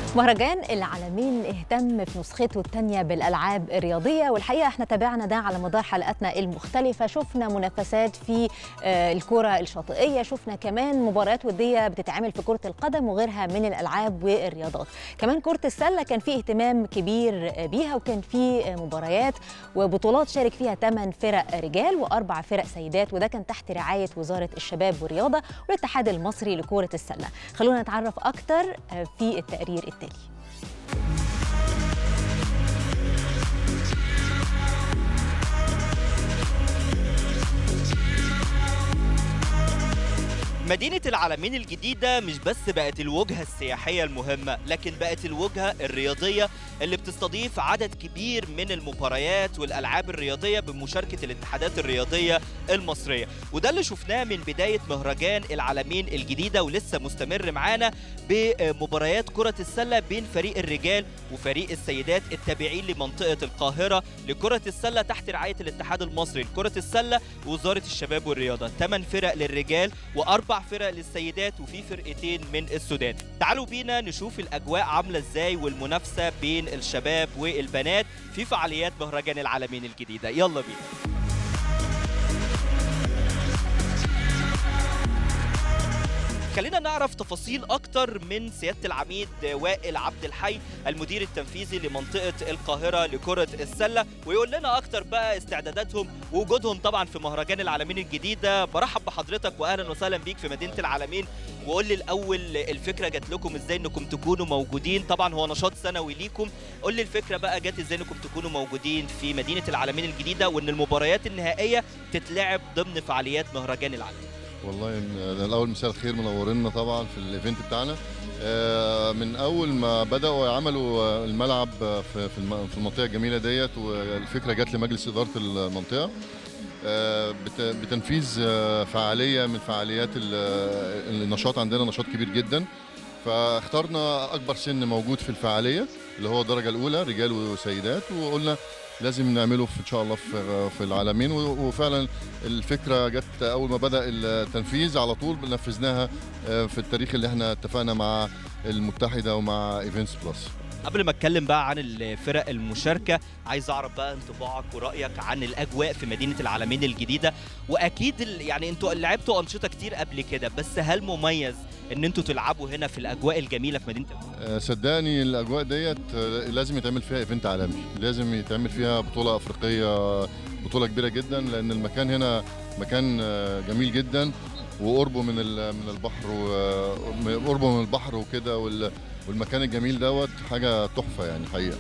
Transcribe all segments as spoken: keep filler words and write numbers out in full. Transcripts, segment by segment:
مهرجان العالمين اهتم في نسخته الثانية بالألعاب الرياضية، والحقيقة احنا تابعنا ده على مدار حلقاتنا المختلفة. شفنا منافسات في الكرة الشاطئية، شفنا كمان مباريات ودية بتتعمل في كرة القدم وغيرها من الألعاب والرياضات. كمان كرة السلة كان فيه اهتمام كبير بيها، وكان فيه مباريات وبطولات شارك فيها ثمان فرق رجال وأربع فرق سيدات، وده كان تحت رعاية وزارة الشباب والرياضة والاتحاد المصري لكرة السلة. خلونا نتعرف أكتر في التقرير التالي. مدينة العالمين الجديدة مش بس بقت الوجهة السياحية المهمة، لكن بقت الوجهة الرياضية اللي بتستضيف عدد كبير من المباريات والألعاب الرياضية بمشاركة الاتحادات الرياضية المصرية. وده اللي شفناه من بداية مهرجان العالمين الجديدة، ولسه مستمر معانا بمباريات كرة السلة بين فريق الرجال وفريق السيدات التابعين لمنطقة القاهرة لكرة السلة تحت رعاية الاتحاد المصري لكرة السلة ووزارة الشباب والرياضة. ثمان فرق للرجال وأربع فرق للسيدات وفي فرقتين من السودان. تعالوا بينا نشوف الأجواء عاملة ازاي والمنافسة بين الشباب والبنات في فعاليات مهرجان العالمين الجديدة. يلا بينا. خلينا نعرف تفاصيل أكتر من سيادة العميد وائل عبد الحي المدير التنفيذي لمنطقة القاهرة لكرة السلة، ويقول لنا أكتر بقى استعداداتهم ووجودهم طبعا في مهرجان العالمين الجديدة. برحب بحضرتك وأهلا وسهلا بيك في مدينة العالمين. وقول لي الأول الفكرة جات لكم إزاي إنكم تكونوا موجودين؟ طبعا هو نشاط سنوي ليكم. قول لي الفكرة بقى جات إزاي إنكم تكونوا موجودين في مدينة العالمين الجديدة وإن المباريات النهائية تتلعب ضمن فعاليات مهرجان العالمين. والله الاول مساء الخير، منورنا طبعا في الايفنت بتاعنا. من اول ما بداوا يعملوا الملعب في في المنطقه الجميله ديت، والفكره جت لمجلس اداره المنطقه بتنفيذ فعاليه من فعاليات النشاط. عندنا نشاط كبير جدا، فاخترنا اكبر سن موجود في الفعاليه اللي هو الدرجه الاولى رجال وسيدات، وقلنا لازم نعمله في ان شاء الله في في العالمين. وفعلا الفكره جت اول ما بدا التنفيذ على طول نفذناها في التاريخ اللي احنا اتفقنا مع المتحده ومع ايفنتس بلس. قبل ما اتكلم بقى عن الفرق المشاركه، عايز اعرف بقى انطباعك ورايك عن الاجواء في مدينه العالمين الجديده. واكيد يعني انتوا لعبتوا انشطه كتير قبل كده، بس هل مميز ان انتوا تلعبوا هنا في الاجواء الجميله في مدينه العالمين؟ صدقني الاجواء ديت لازم يتعمل فيها ايفنت عالمي، لازم يتعمل فيها بطوله افريقيه، بطوله كبيره جدا، لان المكان هنا مكان جميل جدا وقربه من من البحر وقربه من البحر وكده، والمكان الجميل دوت حاجه تحفه يعني حقيقه.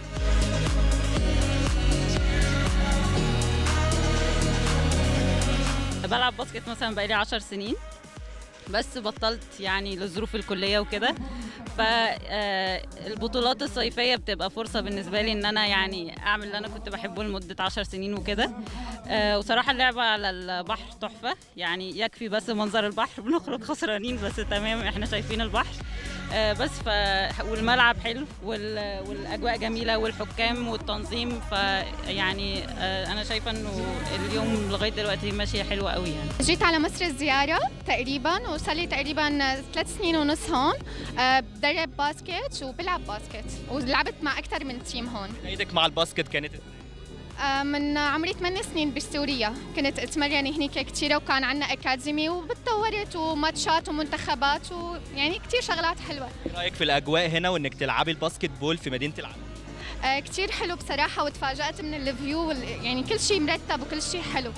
بلعب باسكت مثلا بقالي عشر سنين، بس بطلت يعني لظروف الكليه وكده. فالبطولات الصيفيه بتبقى فرصه بالنسبه لي ان انا يعني اعمل اللي انا كنت بحبه لمده عشر سنين وكده. وصراحه اللعبه على البحر تحفه، يعني يكفي بس منظر البحر بنخرج خسرانين بس تمام احنا شايفين البحر بس. ف والملعب حلو والاجواء جميله والحكام والتنظيم، فيعني انا شايفه انه اليوم لغايه دلوقتي ماشيه حلوه قوي. يعني جيت على مصر الزياره تقريبا، وصار لي تقريبا ثلاث سنين ونص هون. بدرب باسكت وبلعب باسكت، ولعبت مع اكثر من تيم هون. ايدك مع الباسكت كانت من عمري ثمان سنين بسوريا، كنت اتمرن هنيك كثير، وكان عندنا اكاديمي وبتطورت وماتشات ومنتخبات ويعني كثير شغلات حلوه. ايه رايك في الاجواء هنا وانك تلعبي الباسكت بول في مدينه العالمين؟ آه كثير حلو بصراحه، وتفاجات من الفيو، يعني كل شيء مرتب وكل شيء حلو.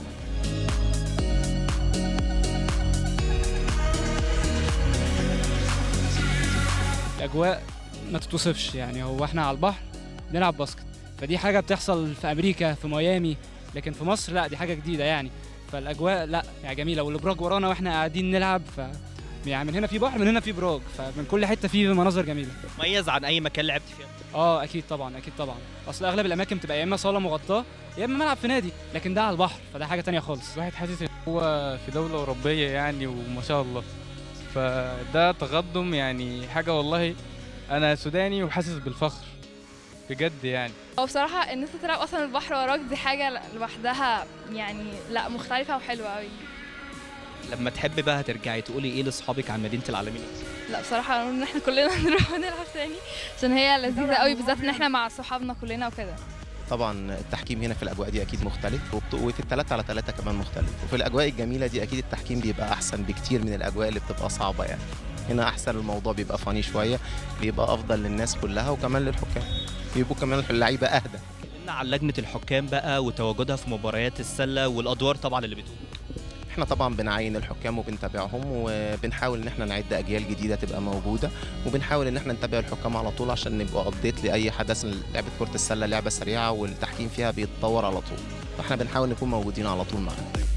الاجواء ما تتوصفش، يعني هو احنا على البحر بنلعب باسكت، فدي حاجه بتحصل في امريكا في ميامي، لكن في مصر لا، دي حاجه جديده يعني. فالاجواء لا يعني جميله، والابراج ورانا واحنا قاعدين نلعب، ف يعني من هنا في بحر من هنا في براج، فمن كل حته في مناظر جميله. مميز عن اي مكان لعبت فيه؟ اه اكيد طبعا، اكيد طبعا. اصل اغلب الاماكن بتبقى يا اما صاله مغطاه يا اما ملعب في نادي، لكن ده على البحر فده حاجه ثانيه خالص. الواحد حاسس ان هو في دوله اوروبيه يعني، وما شاء الله، فده تقدم يعني حاجه. والله انا سوداني وحاسس بالفخر بجد يعني. هو بصراحه ان انت تلعب اصلا البحر وراك دي حاجه لوحدها يعني لا مختلفه وحلوه قوي. لما تحبي بقى ترجعي تقولي ايه لاصحابك عن مدينه العالمين؟ لا بصراحه ان احنا كلنا نروح نلعب تاني عشان هي لذيذه قوي، بالذات ان احنا مع صحابنا كلنا وكده. طبعا التحكيم هنا في الاجواء دي اكيد مختلف، وفي الثلاثة على ثلاثة كمان مختلف، وفي الاجواء الجميله دي اكيد التحكيم بيبقى احسن بكتير من الاجواء اللي بتبقى صعبه يعني. هنا احسن، الموضوع بيبقى فاني شويه، بيبقى افضل للناس كلها وكمان للحكام، بيبقوا كمان اللعيبه اهدى. كلمنا عن لجنه الحكام بقى وتواجدها في مباريات السله والادوار طبعا اللي بتقوم. احنا طبعا بنعين الحكام وبنتابعهم، وبنحاول ان احنا نعد اجيال جديده تبقى موجوده، وبنحاول ان احنا نتابع الحكام على طول عشان نبقى ابديت لاي حدث. لعبه كره السله لعبه سريعه والتحكيم فيها بيتطور على طول، فاحنا بنحاول نكون موجودين على طول معاهم.